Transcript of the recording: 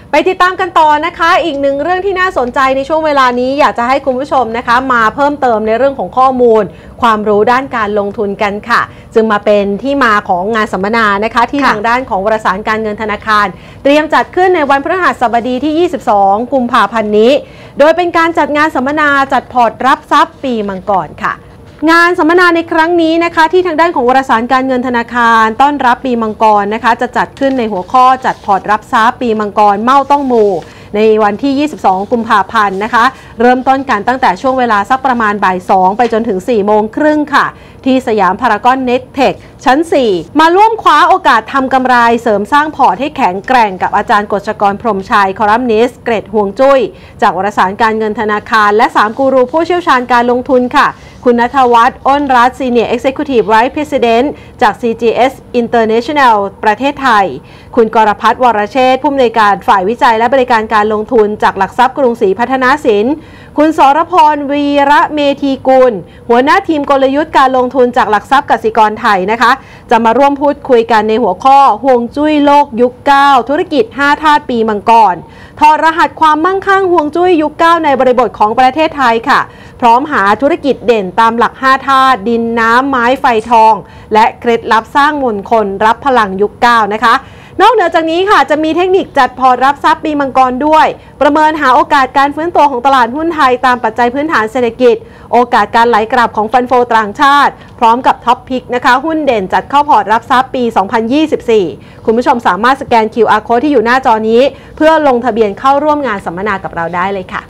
ไปติดตามกันต่อนะคะอีกหนึ่งเรื่องที่น่าสนใจในช่วงเวลานี้อยากจะให้คุณผู้ชมนะคะมาเพิ่มเติมในเรื่องของข้อมูลความรู้ด้านการลงทุนกันค่ะจึงมาเป็นที่มาของงานสัมมนานะคะที่ทางด้านของวารสารการเงินธนาคารเตรียมจัดขึ้นในวันพฤหัสบดีที่ 22 กุมภาพันธ์นี้โดยเป็นการจัดงานสัมมนาจัดพอร์ตรับทรัพย์ปีมังกรค่ะงานสัมมนาในครั้งนี้นะคะที่ทางด้านของวารสารการเงินธนาคารต้อนรับปีมังกรนะคะจะจัดขึ้นในหัวข้อจัดพอร์ตรับทรัพย์ปีมังกรเมาต้องมูในวันที่ 22 กุมภาพันธ์นะคะเริ่มต้นกันตั้งแต่ช่วงเวลาสักประมาณบ่าย 2ไปจนถึง 4 โมงครึ่งค่ะที่สยามพารากอนเน็ตเทคชั้น 4 มาร่วมคว้าโอกาสทำกำไรเสริมสร้างพอร์ตให้แข็งแกร่งกับอาจารย์กฤษกรพรหมชัยคอลัมนิสต์เกรดห่วงจุ้ยจากวารสารการเงินธนาคารและ3กูรูผู้เชี่ยวชาญการลงทุนค่ะคุณณัฐวัฒน์ อ้นรัตน์ Senior Executive Vice President จาก CGS International ประเทศไทยคุณกรพัฒน์ วรเชษฐ์ผู้อำนวยการฝ่ายวิจัยและบริการการลงทุนจากหลักทรัพย์กรุงศรีพัฒนาสินคุณสรพร วีระเมธีกุลหัวหน้าทีมกลยุทธ์การลงทุนจากหลักทรัพย์กสิกรไทยนะคะจะมาร่วมพูดคุยกันในหัวข้อห่วงจุ้ยโลกยุค 9 ธุรกิจ 5 ธาตุปีมังกรถอดรหัสความมั่งคั่งห่วงจุ้ยยุค 9 ในบริบทของประเทศไทยค่ะพร้อมหาธุรกิจเด่นตามหลัก 5 ธาตุดินน้ำไม้ไฟทองและเคล็ดลับสร้างมงคลรับพลังยุค 9 นะคะนอกเหนือจากนี้ค่ะจะมีเทคนิคจัดพอร์ตรับทรัพย์ปีมังกรด้วยประเมินหาโอกาสการฟื้นตัวของตลาดหุ้นไทยตามปัจจัยพื้นฐานเศรษฐกิจโอกาสการไหลกลับของฟันโฟต่างชาติพร้อมกับท็อปพิกนะคะหุ้นเด่นจัดเข้าพอร์ตรับทรัพย์ปี 2024 คุณผู้ชมสามารถสแกน QR Code ที่อยู่หน้าจอนี้เพื่อลงทะเบียนเข้าร่วมงานสัมมนากับเราได้เลยค่ะ